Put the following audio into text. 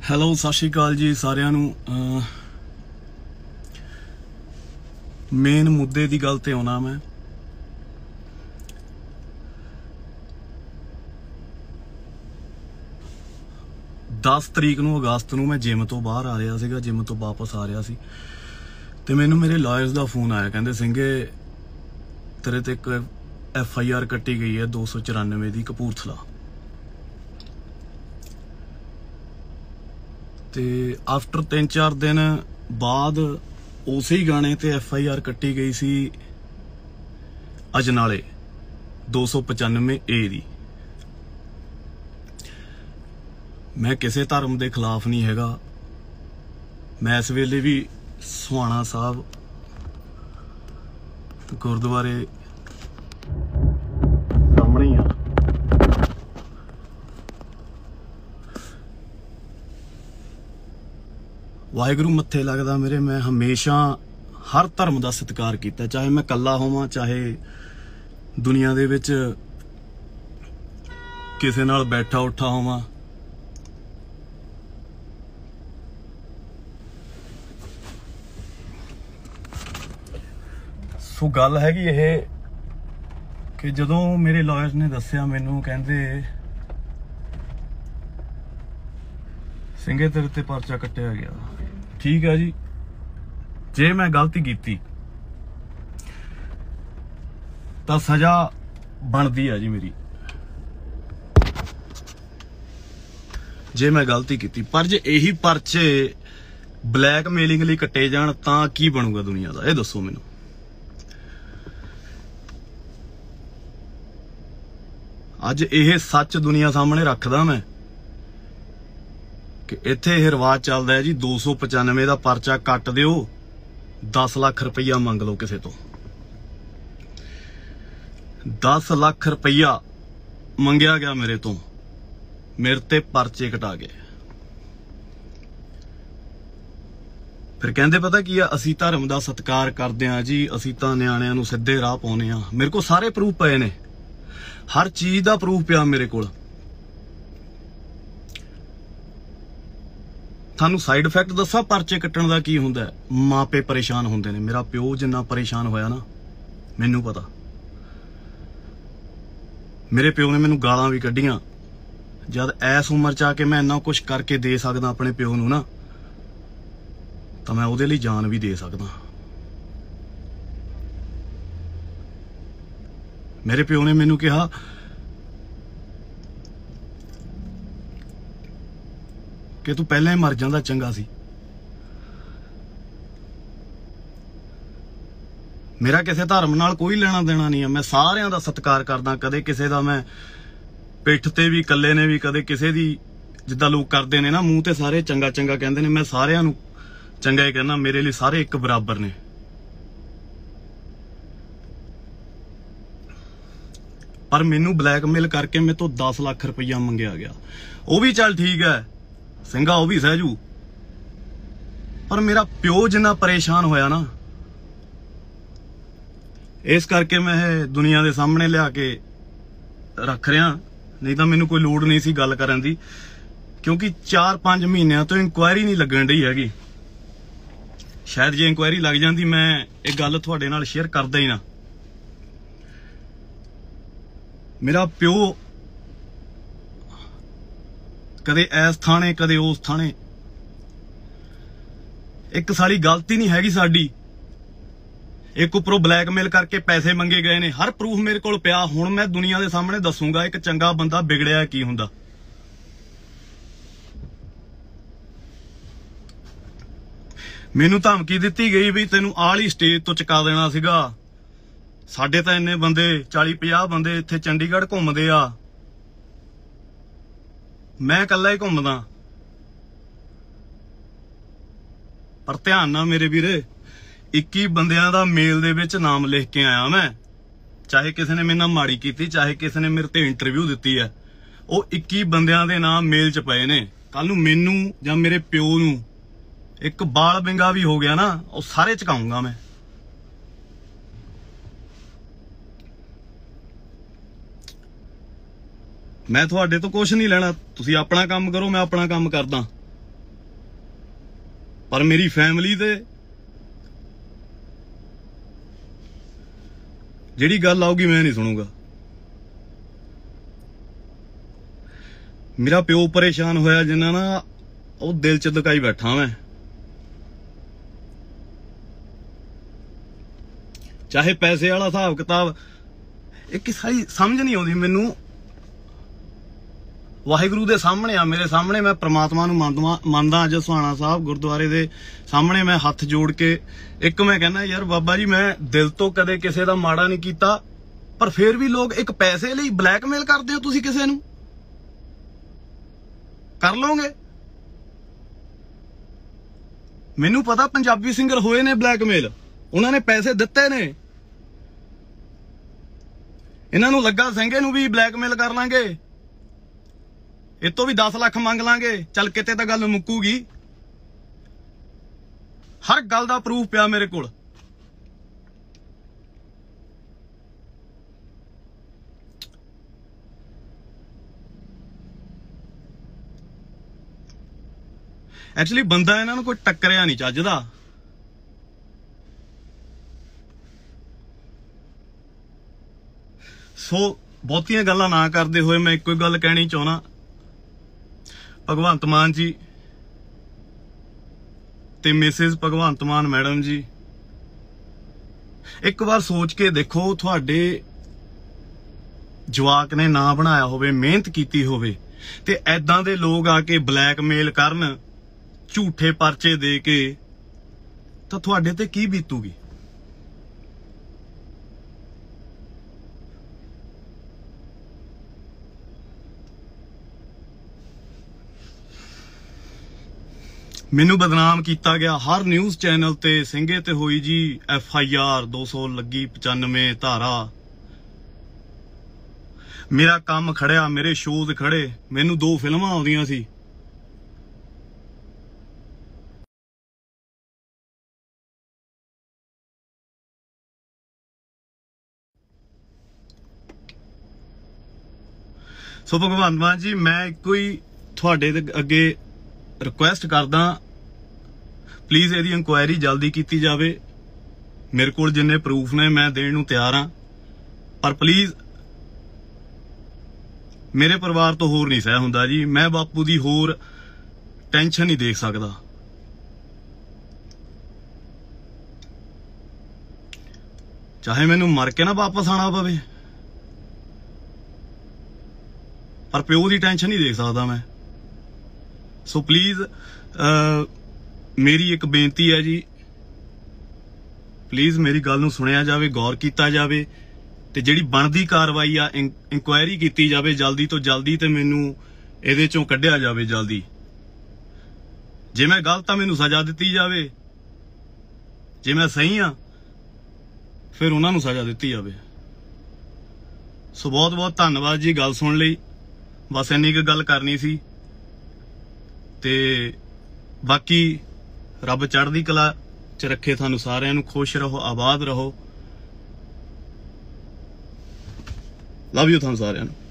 Hello ਸਤਿ ਸ਼੍ਰੀ ਅਕਾਲ ਜੀ ਸਾਰਿਆਂ ਨੂੰ। ਮੇਨ ਮੁੱਦੇ ਦੀ ਗੱਲ ਤੇ ਆਉਣਾ ਮੈਂ। दस तरीक ਨੂੰ अगस्त ਨੂੰ मैं जिम तो बाहर आ रहा ਸੀਗਾ, जिम तो वापस आ रहा ਸੀ ਤੇ ਮੈਨੂੰ ਮੇਰੇ ਲਾਇਰਸ ਦਾ ਫੋਨ ਆਇਆ, ਕਹਿੰਦੇ ਸਿੰਘੇ ਤੇਰੇ ਤੇ ਇੱਕ FIR ਕੱਟੀ ਗਈ ਹੈ 294 ਦੀ ਕਪੂਰਥਲਾ। ਤੇ ਆਫਟਰ 3-4 ਦਿਨ ਬਾਅਦ ਉਸੇ ਹੀ ਗਾਣੇ ਤੇ FIR ਕੱਟੀ ਗਈ ਸੀ ਅਜਨਾਲੇ 295A ਦੀ। मैं किसी धर्म के खिलाफ नहीं हैगा। मैं इस वेले भी सुहाना साहब गुरुद्वारे सामने ही हाँ। वाहिगुरू मत्थे लगदा मेरे। मैं हमेशा हर धर्म का सत्कार किया, चाहे मैं कल्ला होवां, चाहे दुनिया दे विच किसे नाल बैठा उठा होवां। सो गल हैगी यह कि जदों मेरे लॉयर्स ने दस्सिया मैनू, कहंदे ਸਿੰਘੇ तेरे ते परचा कट्टिया गया। ठीक है जी, जे मैं गलती की तो सजा बनती है जी मेरी, जे मैं गलती की। पर जे यही परचे ब्लैकमेलिंग लई कट्टे जाण तां की बनूगा दुनिया का, ये दसो मैनू। अज यह सच दुनिया सामने रखदा मैं कि इत्थे यह रिवाज चलदा है जी 295 का परचा कट दिओ, 10 लाख रुपया मंग लो किसे तो। 10 लाख रुपया मंगया गया मेरे तो, मेरे ते परचे कटा गए। फिर कहंदे पता की आ, असी धर्म का सत्कार करदे हां जी, असी तां निआणिआं नूं सिद्धे राह पाउने आ। मेरे को सारे प्रूफ पए ने, हर चीज का प्रूफ पिया मेरे को। थानू साइड इफेक्ट दसा परचे कट्टण दा की हुंदा है? मापे परेशान हुंदे ने। मेरा प्यो जिन्ना परेशान होया ना, मैनू पता। मेरे प्यो ने मैनू गालां भी कड्डियां। जद ऐस उम्र च आके मैं इन्ना कुछ करके दे सकदा अपने प्यो नू ना, तां मैं उहदे लई जान भी दे सकदा। मेरे प्यो ने मैनू कहा कि तू पहले ही मर जांदा चंगा सी। मेरा किसी धर्म नाल कोई लेना देना नहीं है। मैं सारियां दा सत्कार करदा, कदे किसी दा मैं पिठ ते भी कल्ले ने भी, कदे किसी दी जिद्दां लोग करदे ने ना मूंह ते सारे चंगा चंगा कहंदे ने, मैं सारियां नू चंगा ही कहना। मेरे लिए सारे एक बराबर ने। पर मैनू ब्लैकमेल करके मेरे तो 10 लाख रुपया मंगया गया। वह भी चल ठीक है, सिंघा वह भी सहजू। पर मेरा प्यो जिन्ना परेशान होया ना, इस करके मैं दुनिया के सामने लिया के रख रहा। नहीं तो मैनू कोई लोड़ नहीं सी गल करन दी, क्योंकि 4-5 महीनों तो इंक्वायरी नहीं लगन दी हैगी। शायद जे इंक्वायरी लग जाती मैं एक गल तुहाडे नाल शेयर करदा ही ना। मेरा प्यो कदे इस थाने कदे उस थाने, एक साली गलती नहीं हैगी साडी। एक उपरों ब्लैकमेल करके पैसे मंगे गए ने, हर प्रूफ मेरे कोल पिया। हुण मैं दुनिया के सामने दसूंगा एक चंगा बंदा बिगड़िया की हुंदा। मैनू धमकी दित्ती गई भी तैनू आली स्टेज तो चुका देना सीगा। साडे तां इन्ने बंदे 40-50 बंदे इत्थे चंडीगढ़ घुमदे आ, मैं कल्ला ही घुमदा। पर ध्यान ना मेरे वीरे, 21 बंदियां दा मेल दे विच नाम लिख के आया मैं। चाहे किसी ने मेरे नाल माड़ी कीती, चाहे किसी ने मेरे ते इंटरव्यू दित्ती है, वो 21 बंदियां दे नाम मेल च पए ने। कल नूं मैनू जां मेरे प्यो नूं एक बाल बिंगा भी हो गया ना, वो सारे चकाऊंगा मैं। मैं तुहाडे तो कुछ नहीं लेना, तुसीं अपना काम करो, मैं अपना काम करदा। पर मेरी फैमिली ते ਜਿਹੜੀ ਗੱਲ ਆਊਗੀ मैं नहीं सुनूंगा। मेरा प्यो परेशान होया जिन्ना ना वो दिल च दुकाई बैठा मैं। चाहे पैसे वाला हिसाब किताब एक सारी समझ नहीं आती मैनू। वाहिगुरू दे सामने आ, मेरे सामने मैं परमात्मा नूं मनदा। अज सुहाना साहब गुरुद्वारे दे सामने मैं हथ जोड़ के एक मैं कहना यार बाबा जी मैं दिल तो कदे किसी दा माड़ा नहीं कीता, पर फिर भी लोग एक पैसे लई ब्लैकमेल करदे हो। तुसीं किसे नूं कर लोगे? मैनू पता पंजाबी सिंगर होए ने ब्लैकमेल, उन्होंने पैसे दिते ने। इन्हां नूं लगा संघे नूं भी ब्लैकमेल कर लांगे, इस तो भी 10 लाख मंग लांगे, चल किते तां गल मुक्कूगी। हर गल दा प्रूफ पिया मेरे कोल। एक्चुअली बंदा इन्हां नूं कोई टक्करिया नहीं चज दा। सो बहुतियां गल्लां ना करदे होए मैं इक्को गल कहनी चाहुंदा, भगवंत मान जी ते मिसेज भगवंत मान मैडम जी एक बार सोच के देखो, तुहाडे जवाक ने ना बनाया होवे, मेहनत कीती होवे ते ऐदां दे लोग आके ब्लैकमेल करन झूठे परचे दे के, तां तुहाडे ते की बीतूगी? मैनू बदनाम किया गया हर न्यूज़ चैनल ते। सिंघे ते होई जी FIR 200 लगी 95 धारा। मेरा काम खड़िया, मेरे शोज खड़े, मैनू 2 फिल्मां आउंदियां सी। सो भगवंत मान जी मैं कोई तुहाडे अगे रिक्वेस्ट करदा, प्लीज इहदी इंक्वायरी जल्दी की जाए। मेरे को जिन्ने प्रूफ ने मैं देण नूं तैयार हाँ, पर प्लीज मेरे परिवार तो होर नहीं सह हुंदा जी। मैं बापू दी होर टेंशन नहीं देख सकदा। चाहे मैनू मर के ना वापस आना पवे, पर प्यो की टेंशन नहीं देख सकता मैं। सो प्लीज मेरी एक बेनती है जी, प्लीज मेरी गल नूं सुनिया जाए, गौर किया जाए ते जिहड़ी बनदी कार्रवाई आ इंक्वायरी की जाए जल्दी तो जल्दी, ते मैनू इहदे चों कढिया जाए जल्दी। जे मैं गलत आ मैनू सजा दिती जाए, जे मैं सही हाँ फिर उन्हां नूं सजा दिती जाए। सो बहुत बहुत धन्नवाद जी गल सुन लई। बस इन्नी क गल करनी सी ते बाकी रब चढ़दी कला च रखे थानू सारिआं नूं। खुश रहो, आबाद रहो। लव यू थानू सारिआं नूं।